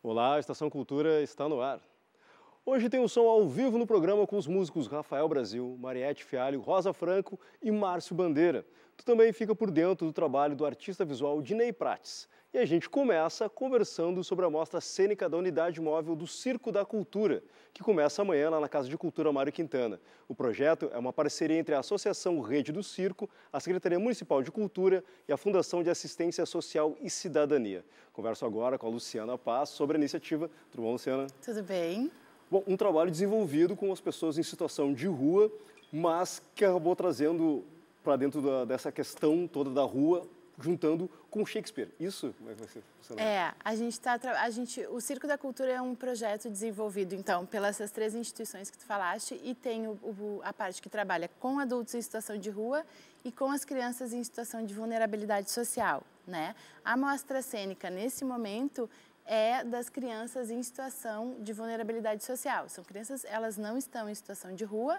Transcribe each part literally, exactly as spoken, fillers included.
Olá, a Estação Cultura está no ar. Hoje tem um som ao vivo no programa com os músicos Rafael Brasil, Mariette Fialho, Rosa Franco e Márcio Bandeira. Tu também fica por dentro do trabalho do artista visual Dinei Prates. E a gente começa conversando sobre a mostra cênica da Unidade Móvel do Circo da Cultura, que começa amanhã lá na Casa de Cultura Mário Quintana. O projeto é uma parceria entre a Associação Rede do Circo, a Secretaria Municipal de Cultura e a Fundação de Assistência Social e Cidadania. Converso agora com a Luciana Paz sobre a iniciativa. Tudo bom, Luciana? Tudo bem. Bom, um trabalho desenvolvido com as pessoas em situação de rua, mas que acabou trazendo para dentro da, dessa questão toda da rua, juntando com Shakespeare. Isso como é que vai ser? É, a gente está, a gente, o Circo da Cultura é um projeto desenvolvido, então, pelas essas três instituições que tu falaste, e tem o, o, a parte que trabalha com adultos em situação de rua e com as crianças em situação de vulnerabilidade social, né? A mostra cênica, nesse momento, é das crianças em situação de vulnerabilidade social. São crianças, elas não estão em situação de rua,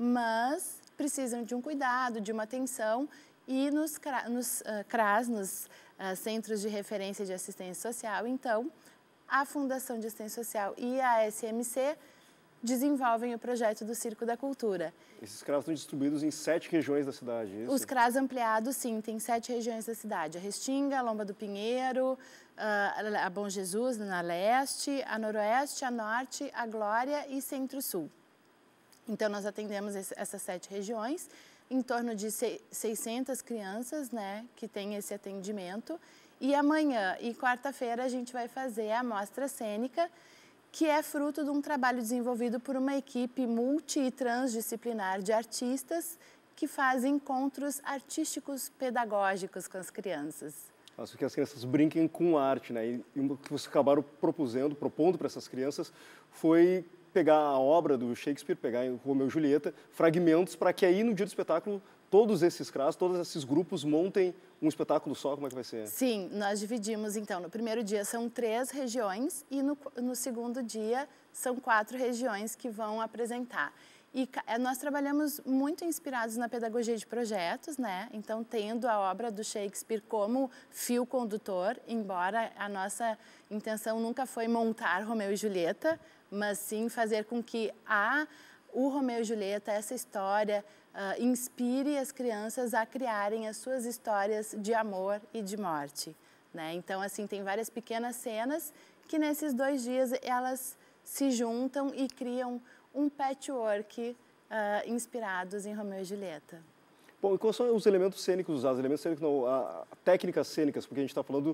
mas precisam de um cuidado, de uma atenção, e nos, nos uh, C R A S, nos uh, Centros de Referência de Assistência Social, então, a Fundação de Assistência Social e a S M C desenvolvem o projeto do Circo da Cultura. Esses C R A S estão distribuídos em sete regiões da cidade, isso? Os C R A S ampliados, sim, tem sete regiões da cidade. A Restinga, a Lomba do Pinheiro, a Bom Jesus, na Leste, a Noroeste, a Norte, a Glória e Centro-Sul. Então, nós atendemos essas sete regiões, em torno de seiscentas crianças, né, que têm esse atendimento. E amanhã e quarta-feira a gente vai fazer a mostra cênica, que é fruto de um trabalho desenvolvido por uma equipe multi e transdisciplinar de artistas que fazem encontros artísticos pedagógicos com as crianças. Acho que as crianças brinquem com arte, né? E o que vocês acabaram propusendo, propondo para essas crianças foi pegar a obra do Shakespeare, pegar em Romeu e Julieta, fragmentos, para que aí no dia do espetáculo todos esses C R A S, todos esses grupos montem um espetáculo só. Como é que vai ser? Sim, nós dividimos então, no primeiro dia são três regiões e no, no segundo dia são quatro regiões que vão apresentar. E nós trabalhamos muito inspirados na pedagogia de projetos, né? Então, tendo a obra do Shakespeare como fio condutor, embora a nossa intenção nunca foi montar Romeu e Julieta, mas sim fazer com que a, o Romeu e Julieta, essa história, uh, inspire as crianças a criarem as suas histórias de amor e de morte, né? Então, assim, tem várias pequenas cenas que nesses dois dias elas se juntam e criam um patchwork uh, inspirados em Romeu e Julieta. Bom, e quais são os elementos cênicos usados? Os elementos cênicos, não, a, a técnicas cênicas, porque a gente está falando,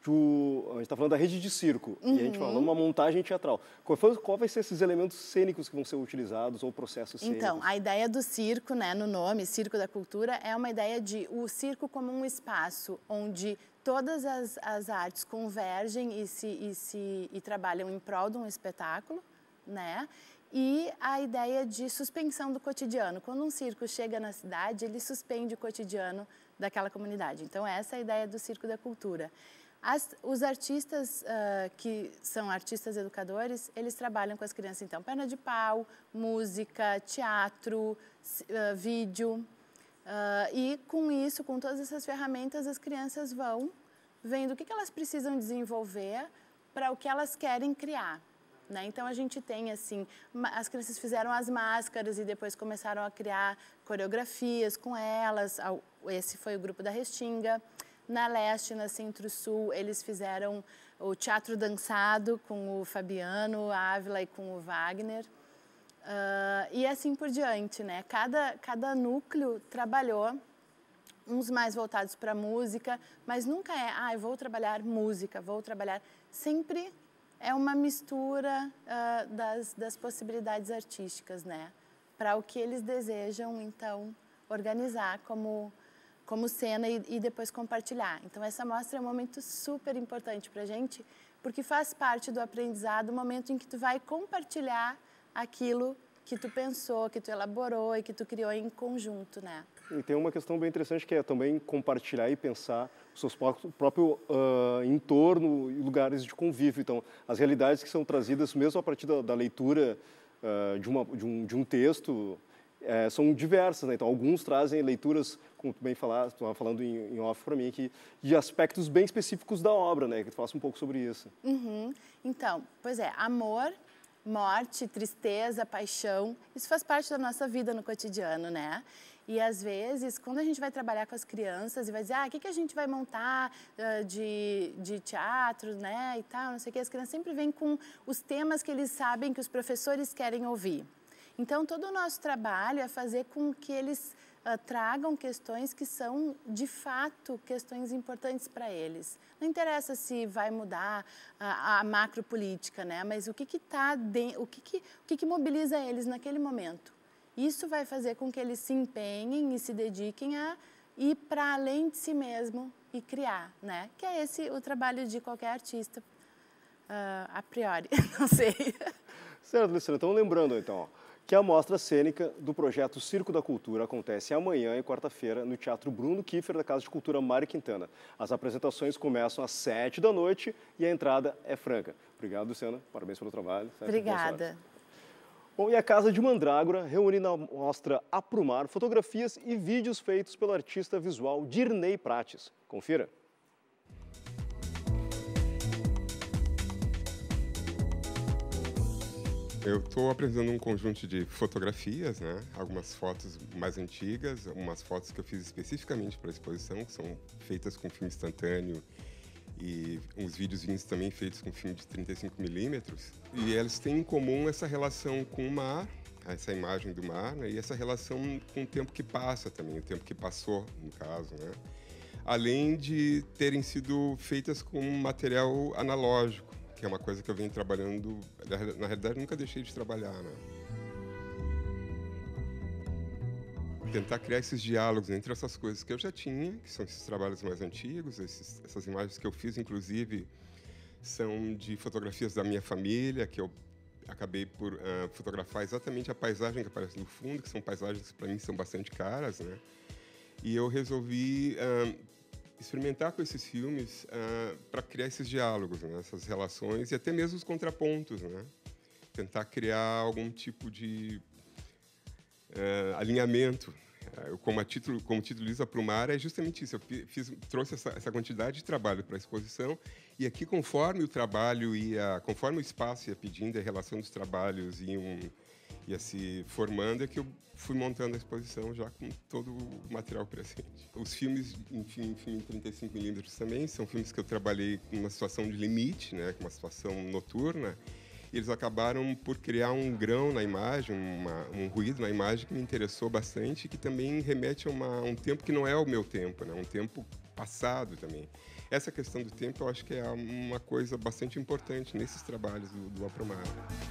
de, a gente tá falando da rede de circo, uhum. E a gente fala uma montagem teatral. Qual, foi, qual vai ser esses elementos cênicos que vão ser utilizados ou processos cênicos? Então, a ideia do circo, né, no nome, Circo da Cultura, é uma ideia de o circo como um espaço onde todas as, as artes convergem e, se, e, se, e trabalham em prol de um espetáculo, né? E a ideia de suspensão do cotidiano. Quando um circo chega na cidade, ele suspende o cotidiano daquela comunidade. Então, essa é a ideia do Circo da Cultura. As, os artistas uh, que são artistas educadores, eles trabalham com as crianças, então, perna de pau, música, teatro, uh, vídeo. Uh, e com isso, com todas essas ferramentas, as crianças vão vendo o que, que elas precisam desenvolver para o que elas querem criar. Né? Então, a gente tem, assim, as crianças fizeram as máscaras e depois começaram a criar coreografias com elas. Esse foi o grupo da Restinga. Na Leste, na Centro-Sul, eles fizeram o teatro dançado com o Fabiano Ávila e com o Wagner. Uh, e assim por diante, né? Cada, cada núcleo trabalhou, uns mais voltados para a música, mas nunca é, ah, eu vou trabalhar música, vou trabalhar... Sempre... É uma mistura uh, das, das possibilidades artísticas, né? Para o que eles desejam, então, organizar como, como cena e, e depois compartilhar. Então, essa mostra é um momento super importante para a gente, porque faz parte do aprendizado, o momento em que tu vai compartilhar aquilo que tu pensou, que tu elaborou e que tu criou em conjunto, né? E tem uma questão bem interessante que é também compartilhar e pensar o seu próprio uh, entorno e lugares de convívio. Então, as realidades que são trazidas mesmo a partir da, da leitura uh, de, uma, de, um, de um texto é, são diversas, né? Então, alguns trazem leituras, como tu bem falaste, tu estava falando em, em off para mim aqui, de aspectos bem específicos da obra, né? Que tu faça um pouco sobre isso. Uhum. Então, pois é, amor, morte, tristeza, paixão, isso faz parte da nossa vida no cotidiano, né? E, às vezes, quando a gente vai trabalhar com as crianças e vai dizer, ah, o que, que a gente vai montar uh, de, de teatro, né, e tal, não sei o que, as crianças sempre vêm com os temas que eles sabem que os professores querem ouvir. Então, todo o nosso trabalho é fazer com que eles uh, tragam questões que são, de fato, questões importantes para eles. Não interessa se vai mudar a, a macropolítica, né? Mas o que que tá de, o que que, o que que mobiliza eles naquele momento. Isso vai fazer com que eles se empenhem e se dediquem a ir para além de si mesmo e criar, né? Que é esse o trabalho de qualquer artista, uh, a priori, não sei. Certo, Luciana. Então, lembrando, então, ó, que a mostra cênica do projeto Circo da Cultura acontece amanhã e quarta-feira no Teatro Bruno Kiefer, da Casa de Cultura Mário Quintana. As apresentações começam às sete da noite e a entrada é franca. Obrigado, Luciana. Parabéns pelo trabalho. Certo? Obrigada. Bom, e a Casa de Mandrágora reúne na mostra Aprumar fotografias e vídeos feitos pelo artista visual Dirney Prates. Confira. Eu estou apresentando um conjunto de fotografias, né? Algumas fotos mais antigas, umas fotos que eu fiz especificamente para a exposição, que são feitas com filme instantâneo, e uns videozinhos também feitos com filme de trinta e cinco milímetros. E eles têm em comum essa relação com o mar, essa imagem do mar, né? E essa relação com o tempo que passa também, o tempo que passou, no caso, né? Além de terem sido feitas com material analógico, que é uma coisa que eu venho trabalhando, na realidade nunca deixei de trabalhar, né? Tentar criar esses diálogos entre essas coisas que eu já tinha, que são esses trabalhos mais antigos, esses, essas imagens que eu fiz, inclusive, são de fotografias da minha família, que eu acabei por uh, fotografar exatamente a paisagem que aparece no fundo, que são paisagens que para mim são bastante caras, né? E eu resolvi uh, experimentar com esses filmes uh, para criar esses diálogos, né? Essas relações e até mesmo os contrapontos, né? Tentar criar algum tipo de uh, alinhamento. Uh, como, a título, como o título diz, Aprumar é justamente isso. Eu fiz, trouxe essa, essa quantidade de trabalho para a exposição e aqui, conforme o trabalho ia, conforme o espaço ia pedindo, a relação dos trabalhos iam, ia se formando, é que eu fui montando a exposição já com todo o material presente. Os filmes, enfim, em trinta e cinco milímetros também, são filmes que eu trabalhei em uma situação de limite, né, uma situação noturna, e eles acabaram por criar um grão na imagem, uma, um ruído na imagem que me interessou bastante e que também remete a uma, um tempo que não é o meu tempo, né, um tempo passado também. Essa questão do tempo eu acho que é uma coisa bastante importante nesses trabalhos do, do Aprumar.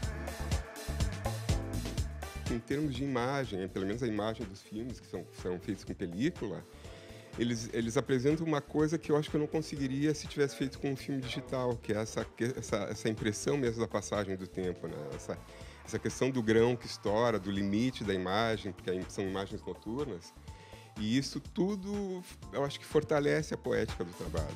Em termos de imagem, pelo menos a imagem dos filmes que são, são feitos com película, eles, eles apresentam uma coisa que eu acho que eu não conseguiria se tivesse feito com um filme digital, que é essa, essa, essa impressão mesmo da passagem do tempo, né? Essa, essa questão do grão que estoura, do limite da imagem, porque são imagens noturnas, e isso tudo eu acho que fortalece a poética do trabalho.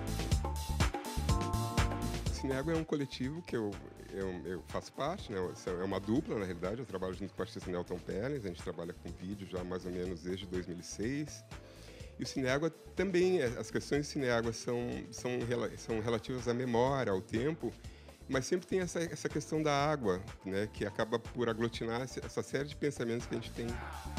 O Cinéagua é um coletivo que eu Eu, eu faço parte, né? É uma dupla, na realidade. Eu trabalho junto com o artista Nelton Pérez. A gente trabalha com vídeo já mais ou menos desde dois mil e seis. E o Cinéagua também, as questões de Cinéagua são, são, são relativas à memória, ao tempo, mas sempre tem essa, essa questão da água, né? Que acaba por aglutinar essa série de pensamentos que a gente tem.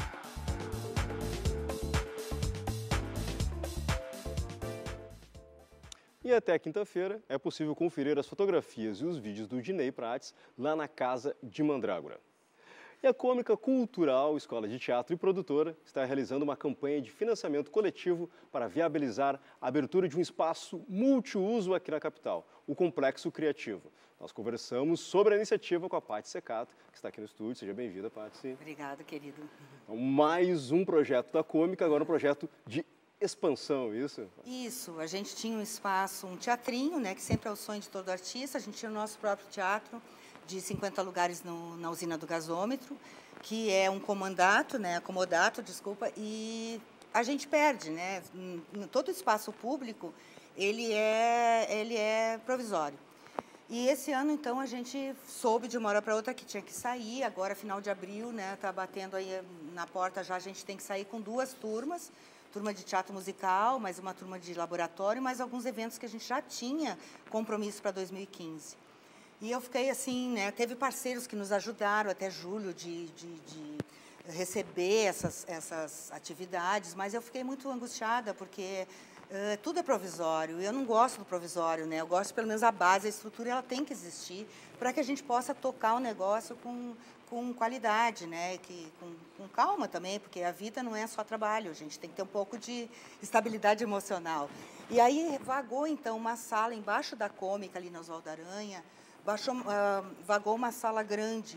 E até quinta-feira é possível conferir as fotografias e os vídeos do Dirney Prates lá na Casa de Mandrágora. E a Cômica Cultural, Escola de Teatro e Produtora, está realizando uma campanha de financiamento coletivo para viabilizar a abertura de um espaço multiuso aqui na capital, o Complexo Criativo. Nós conversamos sobre a iniciativa com a Paty Secato, que está aqui no estúdio. Seja bem-vinda, Paty. Obrigada, querido. Então, mais um projeto da Cômica, agora um projeto de expansão, isso? Isso, a gente tinha um espaço, um teatrinho, né, que sempre é o sonho de todo artista. A gente tinha o nosso próprio teatro de cinquenta lugares no, na usina do gasômetro, que é um comandato, né, acomodato, desculpa, e a gente perde, né? Todo espaço público, ele é, ele é provisório. E esse ano, então, a gente soube de uma hora para outra que tinha que sair. Agora, final de abril, né, tá batendo aí na porta já, a gente tem que sair com duas turmas. Turma de teatro musical, mais uma turma de laboratório, mais alguns eventos que a gente já tinha compromisso para dois mil e quinze. E eu fiquei assim, né, teve parceiros que nos ajudaram até julho de, de, de receber essas, essas atividades, mas eu fiquei muito angustiada, porque uh, tudo é provisório, eu não gosto do provisório, né? Eu gosto, pelo menos, a base, a estrutura, ela tem que existir para que a gente possa tocar o negócio com, com qualidade, né? Que, com, com calma também, porque a vida não é só trabalho, a gente tem que ter um pouco de estabilidade emocional. E aí vagou, então, uma sala embaixo da Cômica, ali na Oswaldo Aranha, baixou, uh, vagou uma sala grande.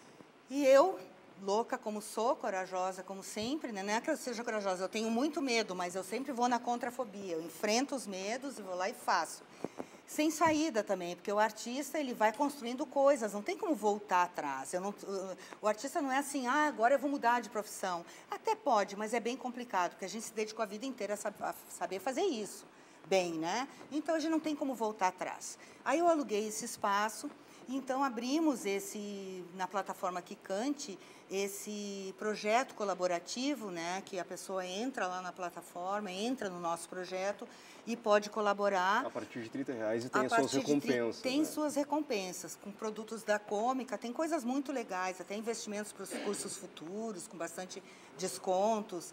E eu, louca como sou, corajosa como sempre, né? Não é que eu seja corajosa, eu tenho muito medo, mas eu sempre vou na contrafobia, eu enfrento os medos e vou lá e faço. Sem saída também, porque o artista, ele vai construindo coisas, não tem como voltar atrás. Eu não, o artista não é assim, ah, agora eu vou mudar de profissão. Até pode, mas é bem complicado, porque a gente se dedicou a vida inteira a saber fazer isso bem, né? Então, a gente não tem como voltar atrás. Aí eu aluguei esse espaço, então abrimos esse, na plataforma Quicante, esse projeto colaborativo, né, que a pessoa entra lá na plataforma, entra no nosso projeto e pode colaborar. A partir de trinta reais e tem as suas recompensas. Tem né? suas recompensas, com produtos da Cômica, tem coisas muito legais, até investimentos para os cursos futuros, com bastante descontos.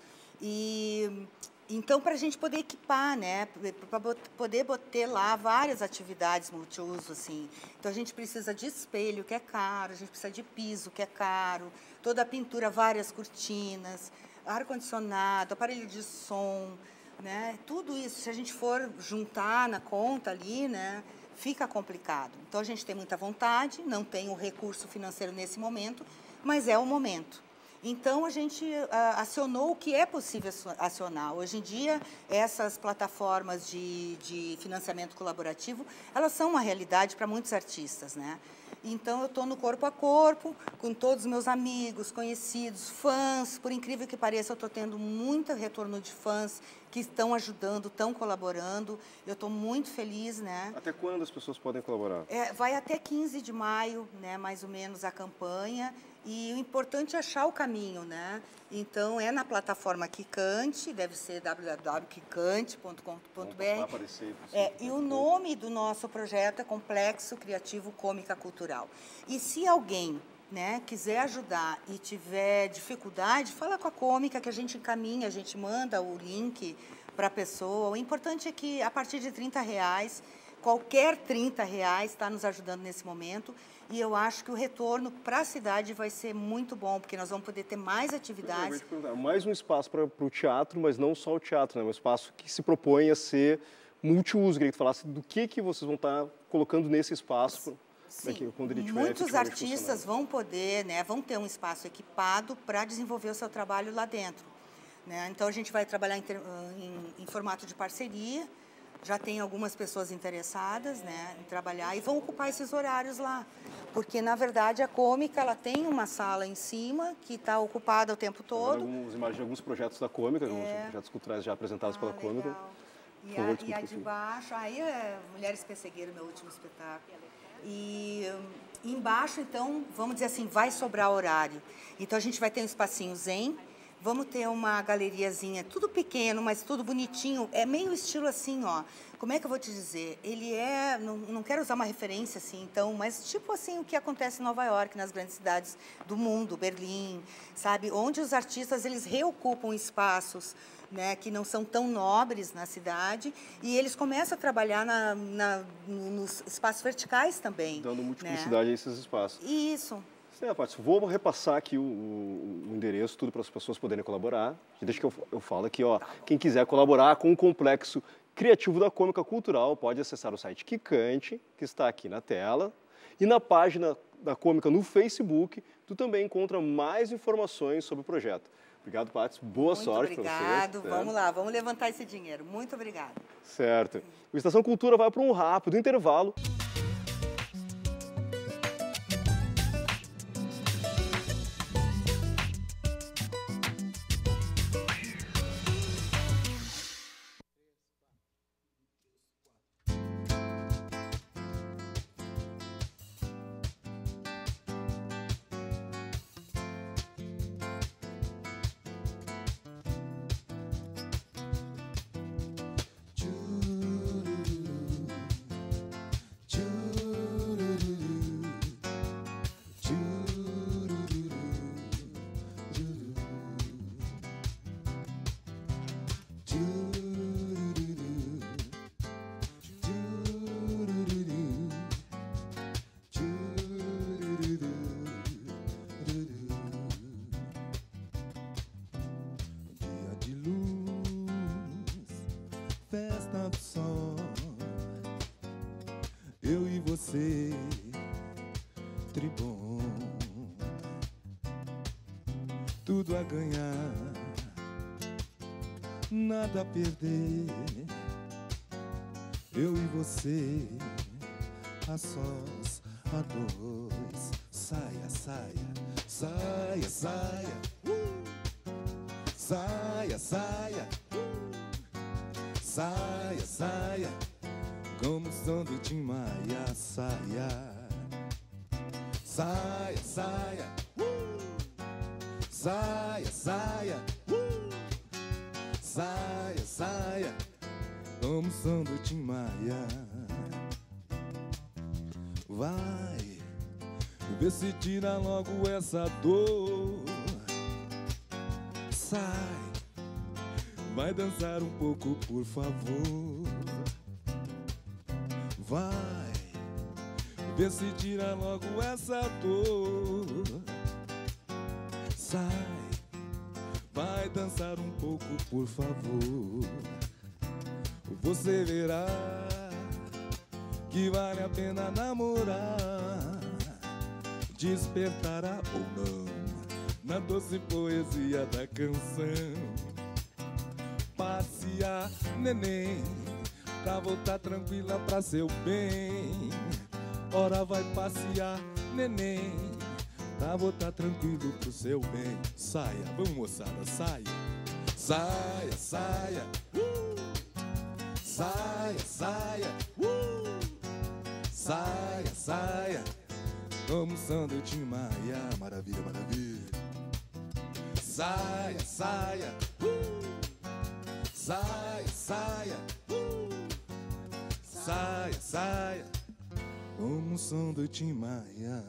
E então, para a gente poder equipar, né, para poder ter lá várias atividades multiuso, assim. Então, a gente precisa de espelho, que é caro, a gente precisa de piso, que é caro, toda a pintura, várias cortinas, ar-condicionado, aparelho de som, né, tudo isso, se a gente for juntar na conta ali, né, fica complicado. Então, a gente tem muita vontade, não tem o recurso financeiro nesse momento, mas é o momento. Então, a gente uh, acionou o que é possível acionar. Hoje em dia, essas plataformas de, de financiamento colaborativo, elas são uma realidade para muitos artistas, né? Então, eu estou no corpo a corpo, com todos os meus amigos, conhecidos, fãs. Por incrível que pareça, eu estou tendo muito retorno de fãs que estão ajudando, estão colaborando. Eu estou muito feliz, né? Até quando as pessoas podem colaborar? É, vai até quinze de maio, né, mais ou menos, a campanha. E o importante é achar o caminho, né? Então, é na plataforma Quicante, deve ser w w w ponto quicante ponto com ponto b r. É, e o nome do nosso projeto é Complexo Criativo Cômica Cultural. E se alguém, né, quiser ajudar e tiver dificuldade, fala com a Cômica que a gente encaminha, a gente manda o link para a pessoa. O importante é que, a partir de trinta reais, qualquer trinta reais está nos ajudando nesse momento. E eu acho que o retorno para a cidade vai ser muito bom, porque nós vamos poder ter mais atividades. Mais um espaço para o teatro, mas não só o teatro, né? Um espaço que se propõe a ser multiuso. Queria que tu falasse do que, que vocês vão estar colocando nesse espaço. Sim, né, quando ele tiver muitos artistas vão poder, né, vão ter um espaço equipado para desenvolver o seu trabalho lá dentro. Né? Então, a gente vai trabalhar em, em, em formato de parceria. Já tem algumas pessoas interessadas, né, em trabalhar e vão ocupar esses horários lá. Porque, na verdade, a Cômica ela tem uma sala em cima que está ocupada o tempo todo. Alguns, imagens de alguns projetos da Cômica, é. alguns projetos culturais já apresentados ah, pela Cômica. E a, e a de baixo, aí é Mulheres Pessegueiras, meu último espetáculo. E embaixo, então, vamos dizer assim, vai sobrar horário. Então, a gente vai ter um espacinho zen. Vamos ter uma galeriazinha, tudo pequeno, mas tudo bonitinho. É meio estilo assim, ó. Como é que eu vou te dizer? Ele é, não, não quero usar uma referência assim, então, mas tipo assim o que acontece em Nova York, nas grandes cidades do mundo, Berlim, sabe? Onde os artistas, eles reocupam espaços, né, que não são tão nobres na cidade, e eles começam a trabalhar na, na, nos espaços verticais também. Dando multiplicidade, né, a esses espaços. Isso. É, Paty, vou repassar aqui o, o, o endereço, tudo para as pessoas poderem colaborar. Deixa que eu, eu falo aqui, ó. Quem quiser colaborar com o Complexo Criativo da Cômica Cultural, pode acessar o site Quicante, que está aqui na tela. E na página da Cômica no Facebook, tu também encontra mais informações sobre o projeto. Obrigado, Paty. Boa Muito sorte para vocês. Obrigado. Vamos lá, vamos levantar esse dinheiro. Muito obrigada. Certo. O Estação Cultura vai para um rápido intervalo. eu e você, tribom, tudo a ganhar, nada a perder, eu e você, a sós, a dois, saia, saia, saia, saia, uh! Saia, saia, uh! Saia, saia, como o som do Tim Maia, saia, saia, saia, uh! Saia, saia, uh! Saia, saia, como o som do Tim Maia. Vai, vê se tira logo essa dor. Sai, vai dançar um pouco, por favor. Vai, vê se tira logo essa dor. Sai, vai dançar um pouco, por favor. Você verá que vale a pena namorar, despertará ou não na doce poesia da canção. Passear, neném, pra voltar tranquila pra seu bem. Ora vai passear, neném, pra voltar tranquilo pro seu bem. Saia, vamos moçada, saia. Saia, saia, uh! Saia, saia, uh! Saia, saia, como o som do Tim Maia, maravilha, maravilha. Saia, saia, uh! Saia, saia, uh! Saia, saia, como o som do Tim Maia.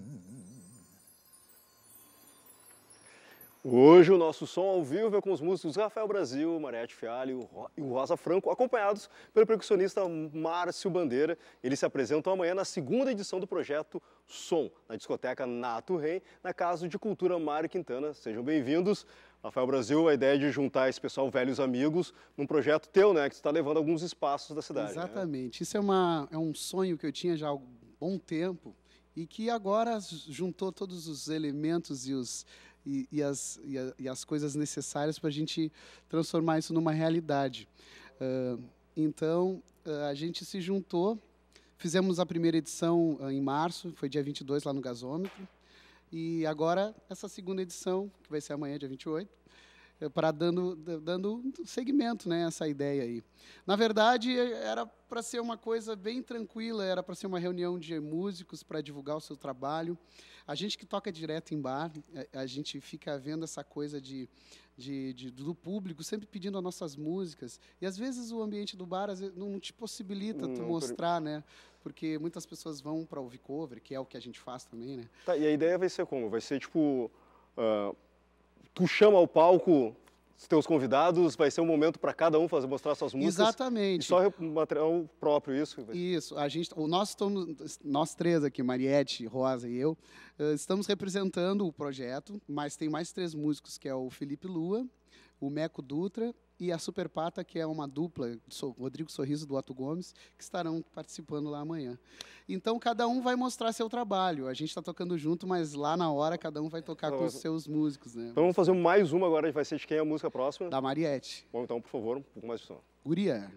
Hoje o nosso som ao vivo é com os músicos Rafael Brasil, Mariette Fialho e o Rosa Franco, acompanhados pelo percussionista Márcio Bandeira. Eles se apresentam amanhã na segunda edição do projeto Som, na discoteca Nato Rei, na Casa de Cultura Mário Quintana. Sejam bem-vindos. Rafael Brasil, a ideia de juntar esse pessoal, velhos amigos, num projeto teu, né, que você está levando a alguns espaços da cidade. Exatamente. Né? Isso é, uma, é um sonho que eu tinha já há um bom tempo e que agora juntou todos os elementos e os... E, e, as, e, a, e as coisas necessárias para a gente transformar isso numa realidade. Uh, então, uh, a gente se juntou, fizemos a primeira edição uh, em março, foi dia vinte e dois lá no Gasômetro, e agora essa segunda edição, que vai ser amanhã, dia vinte e oito, uh, para dando, dando segmento, né, essa ideia aí. Na verdade, era para ser uma coisa bem tranquila, era para ser uma reunião de músicos para divulgar o seu trabalho. A gente que toca direto em bar, a, a gente fica vendo essa coisa de, de, de, do público sempre pedindo as nossas músicas. E, às vezes, o ambiente do bar às vezes, não te possibilita tu mostrar, né? Porque muitas pessoas vão para ouvir cover, que é o que a gente faz também, né? Tá, e a ideia vai ser como? Vai ser, tipo, uh, tu chama ao palco os teus convidados, vai ser um momento para cada um fazer, mostrar suas músicas. Exatamente. E só material próprio, isso? Isso. A gente, o nós, estamos, nós três aqui, Mariette, Rosa e eu, uh, estamos representando o projeto, mas tem mais três músicos, que é o Felipe Lua, o Meco Dutra e a Super Pata, que é uma dupla, Rodrigo Sorriso do Otto Gomes, que estarão participando lá amanhã. Então, cada um vai mostrar seu trabalho. A gente está tocando junto, mas lá na hora, cada um vai tocar então, com os seus músicos, né? Então, vamos fazer mais uma agora, vai ser de quem é a música próxima? Da Mariette. Bom, então, por favor, um pouco mais de som. Guria.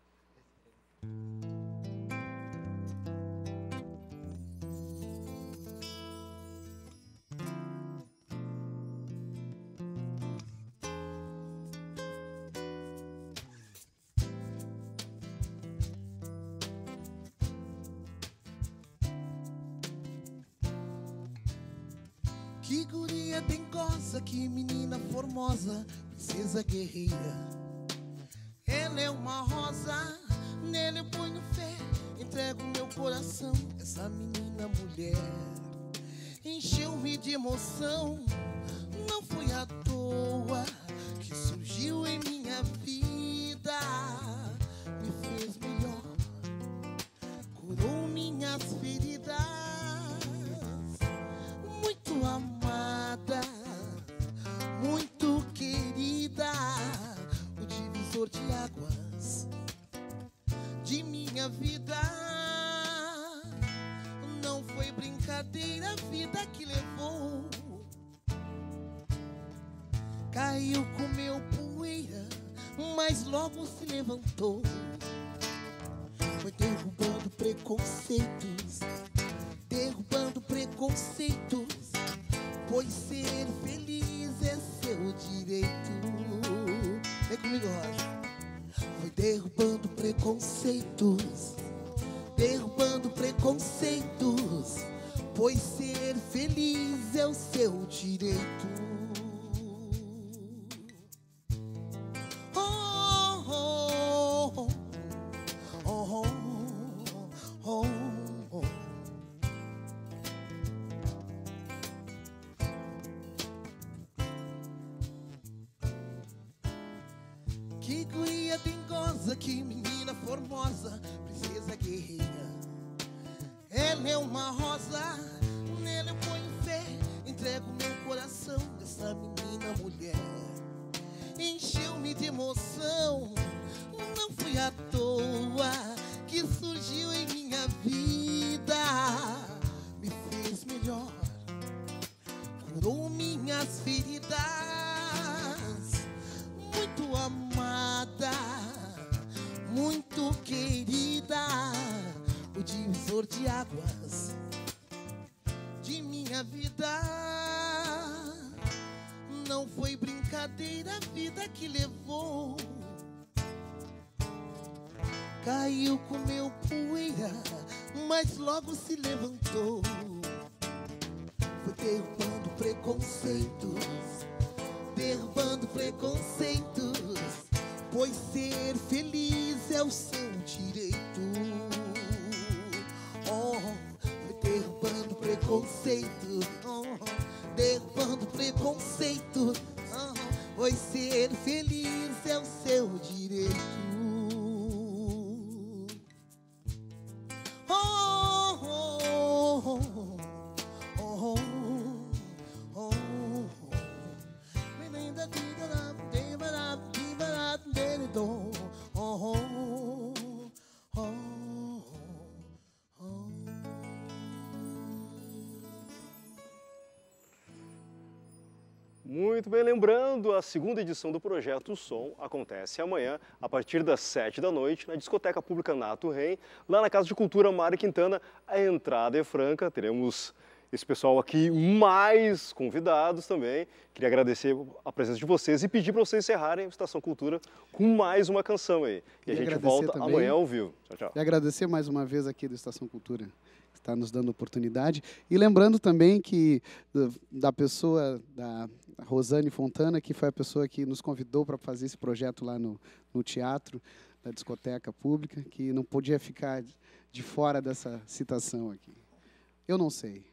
Que guria dengosa, que menina formosa, princesa guerreira. Ela é uma rosa, nele eu ponho fé, entrego meu coração. Essa menina mulher encheu-me de emoção, não foi à toa que surgiu em minha vida. Me fez melhor, curou minhas feridas. Muito amada, muito querida, o divisor de águas de minha vida. brincadeira a vida que levou. Caiu, comeu poeira, mas logo se levantou. Foi derrubando preconceitos, derrubando preconceitos, pois ser feliz é seu direito. Vem comigo, Rosa. Foi derrubando preconceitos, derrubando preconceitos, pois ser feliz é o seu direito. Que guria dengosa, que menina formosa, princesa guerreira. Ela é uma rosa, nela eu ponho fé, entrego meu coração. Essa menina mulher encheu-me de emoção. Não fui à toa que surgiu em minha vida. Me fez melhor, curou minhas feridas. Muito amada, muito querida, o divisor de águas de minha vida. Não foi brincadeira a vida que levou. Caiu, comeu poeira, mas logo se levantou. Foi derrubando preconceitos, derrubando preconceitos, pois ser feliz é o seu direito. Oh, foi derrubando preconceito, oh, derrubando preconceito, oh, pois ser feliz é o seu direito. Oh, oh, oh, oh, oh, oh. Muito bem, lembrando, a segunda edição do Projeto Som acontece amanhã, a partir das sete da noite, na Discoteca Pública Nato Rem, lá na Casa de Cultura Mário Quintana. A entrada é franca, teremos esse pessoal aqui, mais convidados também. Queria agradecer a presença de vocês e pedir para vocês encerrarem a Estação Cultura com mais uma canção aí. E a gente volta também amanhã ao vivo. Tchau, tchau. E agradecer mais uma vez aqui do Estação Cultura, que está nos dando oportunidade. E lembrando também que da pessoa, da Rosane Fontana, que foi a pessoa que nos convidou para fazer esse projeto lá no, no teatro da Discoteca Pública, que não podia ficar de fora dessa citação aqui. Eu não sei.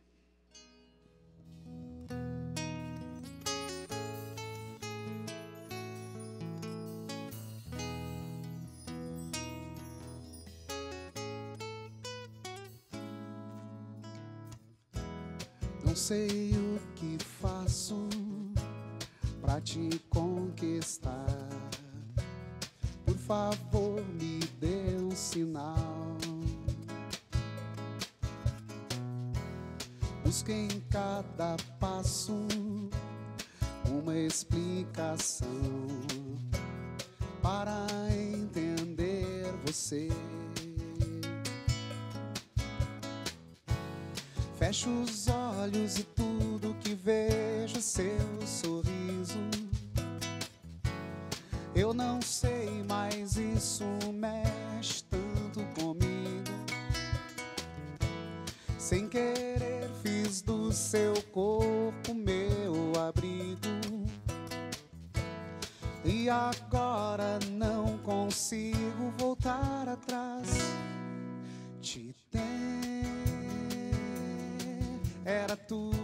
Não sei o que faço pra te conquistar. Por favor, me dê um sinal. Busque em cada passo uma explicação para entender você. Fecho os olhos e tudo que vejo é seu sorriso. Eu não sei, mas isso mexe tanto comigo. Sem querer fiz do seu corpo meu abrigo. E agora não consigo voltar atrás. Te ter era tudo